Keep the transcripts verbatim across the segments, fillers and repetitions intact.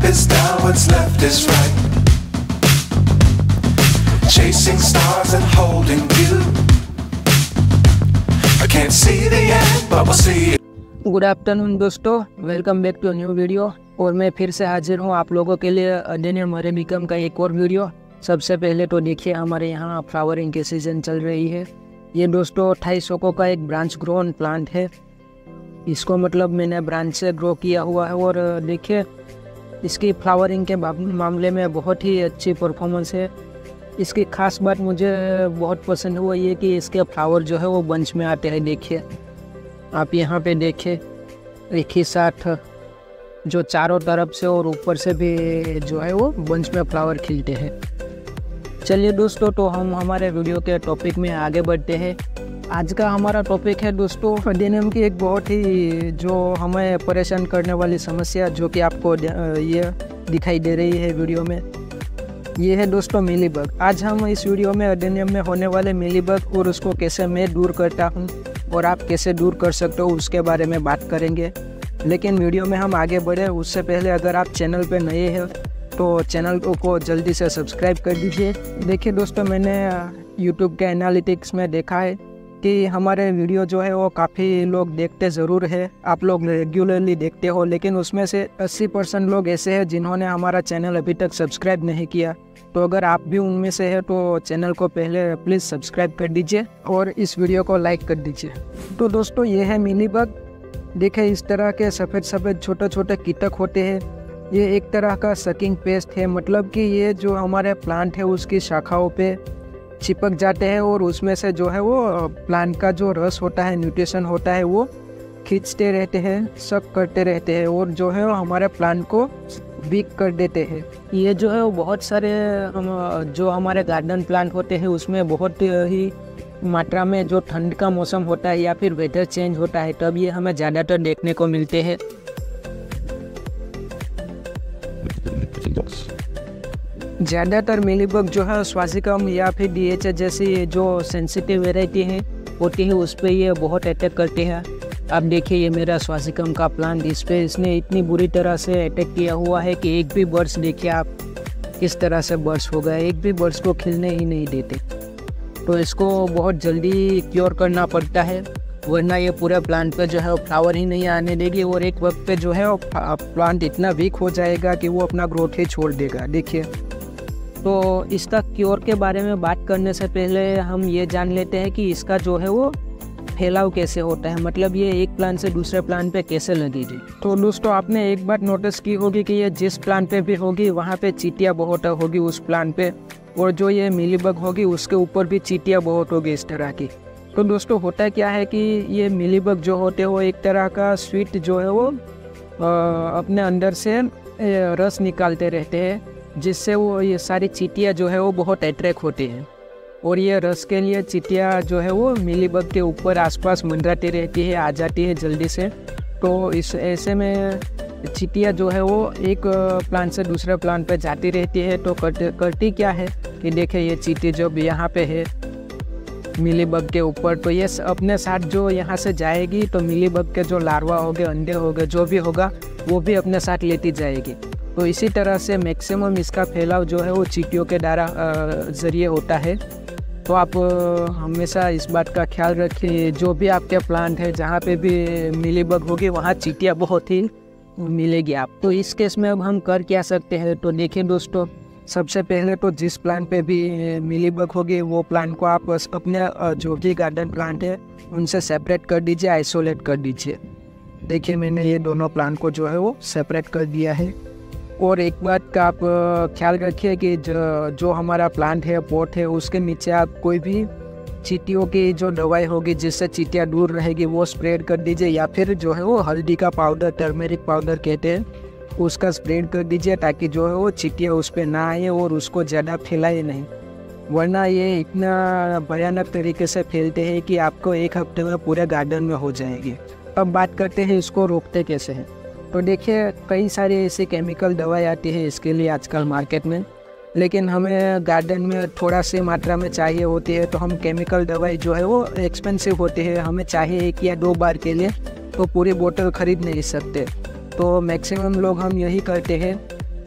is down, what's left is right. Chasing stars and holding you. I can't see the end, but we'll see it. Good afternoon दोस्तों, welcome back to new video. और मैं फिर से हाजिर हूँ आप लोगों के लिए डेनियल अरेबिकम का एक और वीडियो। सबसे पहले तो देखिए, हमारे यहाँ फ्लावरिंग की सीज़न चल रही है। ये दोस्तों अट्ठाईस सौ का एक ब्रांच ग्रोन प्लांट है। इसको मतलब मैंने ब्रांच से ग्रो किया हुआ है और देखिए इसकी फ्लावरिंग के मामले में बहुत ही अच्छी परफॉर्मेंस है। इसकी ख़ास बात मुझे बहुत पसंद हुआ ये कि इसके फ्लावर जो है वो बंच में आते हैं। देखिए आप यहाँ पे देखिए, एक ही साथ जो चारों तरफ से और ऊपर से भी जो है वो बंच में फ्लावर खिलते हैं। चलिए दोस्तों, तो हम हमारे वीडियो के टॉपिक में आगे बढ़ते हैं। आज का हमारा टॉपिक है दोस्तों डेनियम की एक बहुत ही जो हमें परेशान करने वाली समस्या, जो कि आपको ये दिखाई दे रही है वीडियो में। ये है दोस्तों मिलीबग। आज हम इस वीडियो में डेनियम में होने वाले मिलीबग और उसको कैसे मैं दूर करता हूँ और आप कैसे दूर कर सकते हो उसके बारे में बात करेंगे। लेकिन वीडियो में हम आगे बढ़े उससे पहले अगर आप चैनल पे नए हैं तो चैनल को जल्दी से सब्सक्राइब कर दीजिए। देखिए दोस्तों, मैंने यूट्यूब के एनालिटिक्स में देखा है कि हमारे वीडियो जो है वो काफ़ी लोग देखते ज़रूर है, आप लोग रेगुलरली देखते हो, लेकिन उसमें से अस्सी परसेंट लोग ऐसे हैं जिन्होंने हमारा चैनल अभी तक सब्सक्राइब नहीं किया। तो अगर आप भी उनमें से है तो चैनल को पहले प्लीज़ सब्सक्राइब कर दीजिए और इस वीडियो को लाइक कर दीजिए। तो दोस्तों ये है मिलीबग। देखिए इस तरह के सफ़ेद सफ़ेद छोटे छोटे कीटक होते हैं। ये एक तरह का सकिंग पेस्ट है, मतलब कि ये जो हमारे प्लांट है उसकी शाखाओं पे चिपक जाते हैं और उसमें से जो है वो प्लांट का जो रस होता है, न्यूट्रिशन होता है, वो खींचते रहते हैं, सक करते रहते हैं और जो है वो हमारे प्लांट को वीक कर देते हैं। ये जो है वो बहुत सारे हम जो हमारे गार्डन प्लांट होते हैं उसमें बहुत ही मात्रा में जो ठंड का मौसम होता है या फिर वेदर चेंज होता है तब ये हमें ज़्यादातर देखने को मिलते हैं। ज़्यादातर मिलीबग जो है स्वासिकम या फिर डी एच एच जैसी जो सेंसिटिव वेराइटी है होती है उस पर ये बहुत अटैक करते हैं। अब देखिए ये मेरा स्वासिकम का प्लांट, इस पर इसने इतनी बुरी तरह से अटैक किया हुआ है कि एक भी बर्ड्स देखिए आप किस तरह से बर्ड्स हो गए, एक भी बर्ड्स को खिलने ही नहीं देते। तो इसको बहुत जल्दी क्योर करना पड़ता है, वरना ये पूरे प्लांट पे जो है वो फ्लावर ही नहीं आने देगी और एक वक्त पे जो है वो प्लांट इतना वीक हो जाएगा कि वो अपना ग्रोथ ही छोड़ देगा। देखिए, तो इसका क्योर के बारे में बात करने से पहले हम ये जान लेते हैं कि इसका जो है वो फैलाव कैसे होता है, मतलब ये एक प्लांट से दूसरे प्लांट पे कैसे लगेगी। तो दोस्तों आपने एक बात नोटिस की होगी कि ये जिस प्लांट पे भी होगी वहाँ पे चींटियाँ बहुत होगी उस प्लांट पे, और जो ये मिलीबग होगी उसके ऊपर भी चींटियाँ बहुत होगी इस तरह की। तो दोस्तों होता क्या है कि ये मिलीबग जो होते हैं वो एक तरह का स्वीट जो है वो आ, अपने अंदर से रस निकालते रहते हैं, जिससे वो ये सारी चींटियाँ जो है वो बहुत अट्रैक्ट होती हैं और ये रस के लिए चींटियाँ जो है वो मिलीबग के ऊपर आसपास मंडराती रहती है, आ जाती है जल्दी से। तो इस ऐसे में चींटियाँ जो है वो एक प्लांट से दूसरे प्लांट पे जाती रहती है। तो करते करती क्या है कि देखिए ये चींटी जब यहाँ पे है मिलीबग के ऊपर, तो ये अपने साथ जो यहाँ से जाएगी तो मिलीबग के जो लार्वा हो गए, अंडे हो गए, जो भी होगा वो भी अपने साथ लेती जाएगी। तो इसी तरह से मैक्सिमम इसका फैलाव जो है वो चींटियों के द्वारा ज़रिए होता है। तो आप हमेशा इस बात का ख्याल रखिए, जो भी आपके प्लांट है जहाँ पे भी मिलीबग होगी वहाँ चींटियाँ बहुत ही मिलेगी आप। तो इस केस में अब हम कर क्या सकते हैं, तो देखिए दोस्तों, सबसे पहले तो जिस प्लांट पे भी मिलीबग होगी वो प्लांट को आप अपने जो भी गार्डन प्लांट है उनसे सेपरेट कर दीजिए, आइसोलेट कर दीजिए। देखिए मैंने ये दोनों प्लांट को जो है वो सेपरेट कर दिया है। और एक बात का आप ख्याल रखिए कि जो, जो हमारा प्लांट है, पॉट है, उसके नीचे आप कोई भी चींटियों की जो दवाई होगी जिससे चींटियाँ दूर रहेगी वो स्प्रेड कर दीजिए, या फिर जो है वो हल्दी का पाउडर, टर्मेरिक पाउडर कहते हैं, उसका स्प्रेड कर दीजिए ताकि जो है वो चींटियाँ उस पर ना आए और उसको ज़्यादा फैलाए नहीं, वरना ये इतना भयानक तरीके से फैलते हैं कि आपको एक हफ्ते में पूरे गार्डन में हो जाएगी। अब बात करते हैं इसको रोकते कैसे हैं। तो देखिए कई सारी ऐसी केमिकल दवाई आती है इसके लिए आजकल मार्केट में, लेकिन हमें गार्डन में थोड़ा सी मात्रा में चाहिए होती है, तो हम केमिकल दवाई जो है वो एक्सपेंसिव होती है, हमें चाहिए एक या दो बार के लिए, तो पूरी बोतल खरीद नहीं सकते। तो मैक्सिमम लोग हम यही करते हैं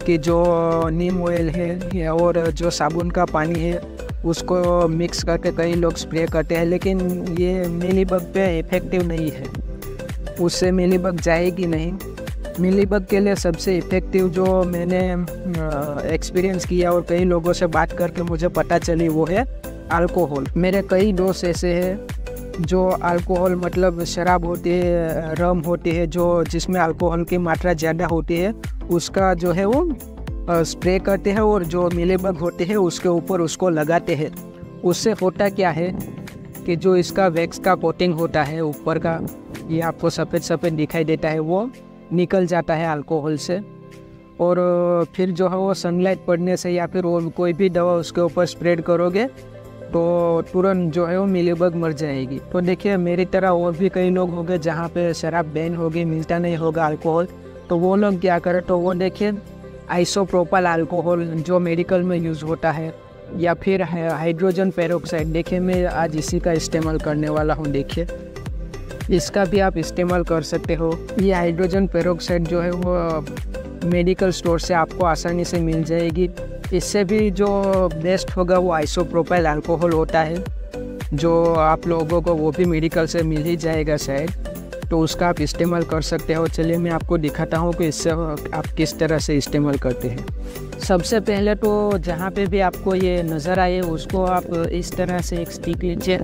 उसकी जो नीम ऑयल है और जो साबुन का पानी है उसको मिक्स करके कई लोग स्प्रे करते हैं, लेकिन ये मीलीबग पे इफ़ेक्टिव नहीं है, उससे मीलीबग जाएगी नहीं। मीलीबग के लिए सबसे इफ़ेक्टिव जो मैंने एक्सपीरियंस किया और कई लोगों से बात करके मुझे पता चली वो है अल्कोहल। मेरे कई दोस्त ऐसे हैं जो अल्कोहल मतलब शराब होती है, रम होती है, जो जिसमें अल्कोहल की मात्रा ज़्यादा होती है, उसका जो है वो स्प्रे करते हैं और जो मीलीबग होते हैं उसके ऊपर उसको लगाते हैं। उससे होता क्या है कि जो इसका वैक्स का कोटिंग होता है ऊपर का, ये आपको सफ़ेद सफ़ेद दिखाई देता है, वो निकल जाता है अल्कोहल से। और फिर जो है वो सनलाइट पड़ने से या फिर वो कोई भी दवा उसके ऊपर स्प्रेड करोगे तो तुरंत जो है वो मीलीबग मर जाएगी। तो देखिए मेरी तरह और भी कई लोग होंगे जहाँ पे शराब बैन होगी, मिलता नहीं होगा अल्कोहल, तो वो लोग क्या करें, तो वो देखिए आइसोप्रोपाइल अल्कोहल जो मेडिकल में यूज़ होता है, या फिर हाइड्रोजन पेरोक्साइड। देखिए मैं आज इसी का इस्तेमाल करने वाला हूँ, देखिए इसका भी आप इस्तेमाल कर सकते हो। ये हाइड्रोजन पेरोक्साइड जो है वो मेडिकल स्टोर से आपको आसानी से मिल जाएगी। इससे भी जो बेस्ट होगा वो आइसोप्रोपाइल अल्कोहल होता है, जो आप लोगों को वो भी मेडिकल से मिल ही जाएगा शायद, तो उसका आप इस्तेमाल कर सकते हो। चलिए मैं आपको दिखाता हूँ कि इससे आप किस तरह से इस्तेमाल करते हैं। सबसे पहले तो जहाँ पे भी आपको ये नज़र आए उसको आप इस तरह से एक स्टिक लीजिए,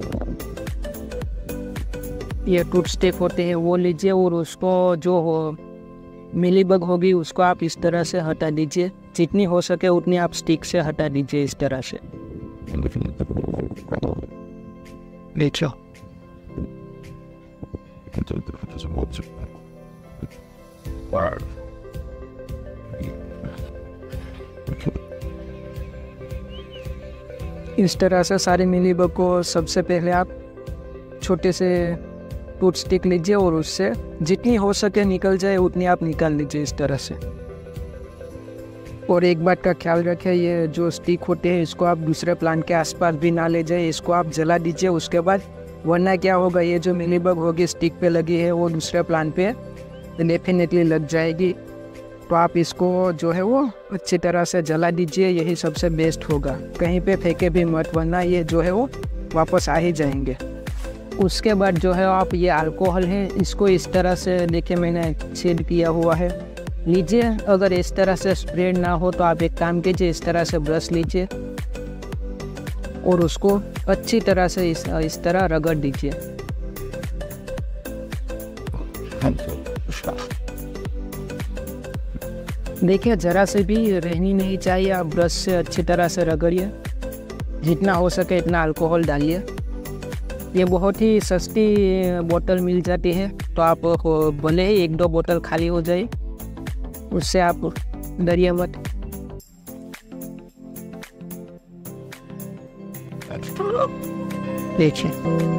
ये टूथ स्टिक होते हैं वो लीजिए, और उसको जो हो मीलीबग होगी उसको आप इस तरह से हटा दीजिए, जितनी हो सके उतनी आप स्टिक से हटा दीजिए इस तरह से। देखो इस तरह से सारे मीलीबग को सबसे पहले आप छोटे से टूथ स्टिक लीजिए और उससे जितनी हो सके निकल जाए उतनी आप निकाल लीजिए इस तरह से। और एक बात का ख्याल रखें, ये जो स्टिक होते हैं इसको आप दूसरे प्लांट के आसपास भी ना ले जाए, इसको आप जला दीजिए उसके बाद, वरना क्या होगा ये जो मीलीबग होगी स्टिक पे लगी है वो दूसरे प्लांट पे डेफिनेटली लग जाएगी। तो आप इसको जो है वो अच्छी तरह से जला दीजिए, यही सबसे बेस्ट होगा। कहीं पे फेंके भी मत, वरना ये जो है वो वापस आ ही जाएंगे। उसके बाद जो है आप ये अल्कोहल है इसको इस तरह से, देखिए मैंने छेद किया हुआ है, लीजिए। अगर इस तरह से स्प्रेड ना हो तो आप एक काम कीजिए, इस तरह से ब्रश लीजिए और उसको अच्छी तरह से इस, इस तरह रगड़ दीजिए। देखिए ज़रा से भी रहनी नहीं चाहिए, आप ब्रश से अच्छी तरह से रगड़िए, जितना हो सके इतना अल्कोहल डालिए। ये बहुत ही सस्ती बोतल मिल जाती है, तो आप भले ही एक दो बोतल खाली हो जाए, उससे आप डरिए मत। देखिए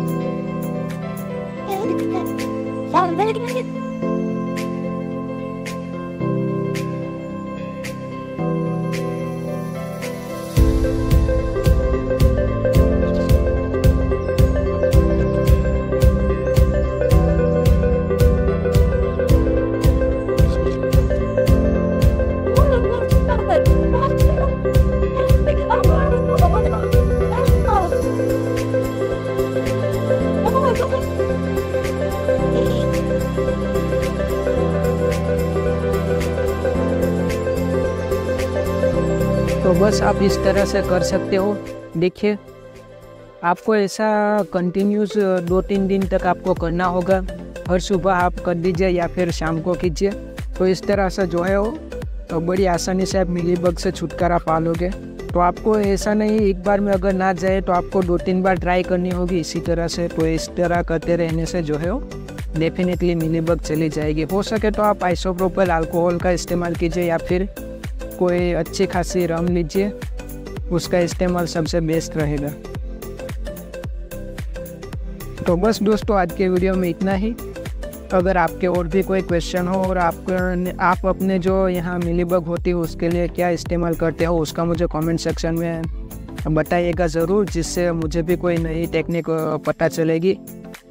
तो बस आप इस तरह से कर सकते हो। देखिए आपको ऐसा कंटिन्यूस दो तीन दिन तक आपको करना होगा, हर सुबह आप कर दीजिए या फिर शाम को कीजिए। तो इस तरह से जो है वो तो बड़ी आसानी से आप मिलीबग से छुटकारा पा लोगे। तो आपको ऐसा नहीं एक बार में अगर ना जाए तो आपको दो तीन बार ट्राई करनी होगी इसी तरह से। तो इस तरह करते रहने से जो है वो डेफिनेटली मिलीबग चली जाएगी। हो सके तो आप आइसोप्रोपाइल अल्कोहल का इस्तेमाल कीजिए या फिर कोई अच्छी खासी रम लीजिए, उसका इस्तेमाल सबसे बेस्ट रहेगा। तो बस दोस्तों आज के वीडियो में इतना ही। अगर आपके और भी कोई क्वेश्चन हो और आपको आप अपने जो यहाँ मिलीबग होती है उसके लिए क्या इस्तेमाल करते हो उसका मुझे कमेंट सेक्शन में बताइएगा ज़रूर, जिससे मुझे भी कोई नई टेक्निक पता चलेगी।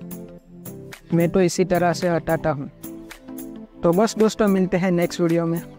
मैं तो इसी तरह से हटाता हूँ। तो बस दोस्तों मिलते हैं नेक्स्ट वीडियो में।